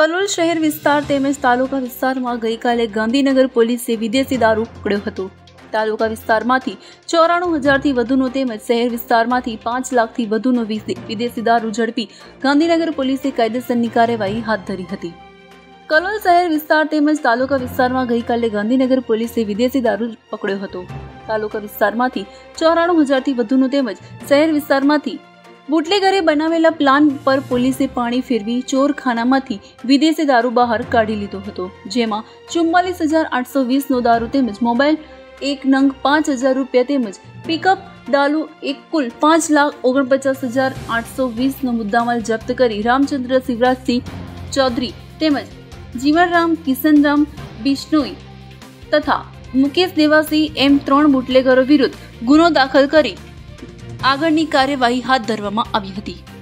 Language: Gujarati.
કલોલ શહેર વિસ્તાર તેમજ તાલુકા વિસ્તારમાં ગઈકાલે ગાંધીનગર પોલીસે વિદેશી દારૂ પકડ્યો હતો। તાલુકા વિસ્તારમાંથી 94,000થી વધુનો તેમજ શહેર વિસ્તારમાંથી 5 લાખથી વધુનો વિદેશી દારૂ ઝડપી ગાંધીનગર પોલીસે કાયદેસરની કાર્યવાહી હાથ ધરી હતી। કલોલ શહેર વિસ્તાર તેમજ તાલુકા વિસ્તારમાં ગઈકાલે ગાંધીનગર પોલીસે વિદેશી દારૂ પકડ્યો હતો। તાલુકા વિસ્તારમાંથી 94,000થી વધુનો તેમજ શહેર વિસ્તારમાંથી બુટલેગરે બનાવેલા પ્લાન પર પોલીસે પાણી ફેરવી ચોરખાનામાંથી વિદેશી દારૂ બહાર કાઢી લીધો હતો, જેમાં 44,820નો દારૂ તેમજ મોબાઈલ 1 નંગ 5,000 રૂપિયા તેમજ પિકઅપ ડાલુ એક કુલ 5,49,820નો મુદ્દામાલ જપ્ત કરી રામચંદ્ર શિવરાજસિંહ ચૌધરી તેમજ જીવનરામ કિશનરામ બિશ્નોઈ તથા મુકેશ દેવાસી એમ 3 બુટલેગરો વિરુદ્ધ ગુનો દાખલ કરી આગળની કાર્યવાહી હાથ ધરવામાં આવી હતી।